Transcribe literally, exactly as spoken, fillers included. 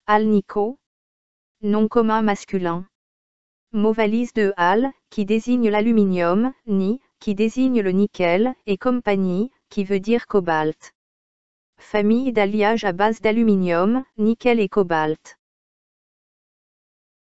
Alnico. Nom commun masculin. Mot valise de Al, qui désigne l'aluminium, Ni, qui désigne le nickel, et compagnie, qui veut dire cobalt. Famille d'alliages à base d'aluminium, nickel et cobalt.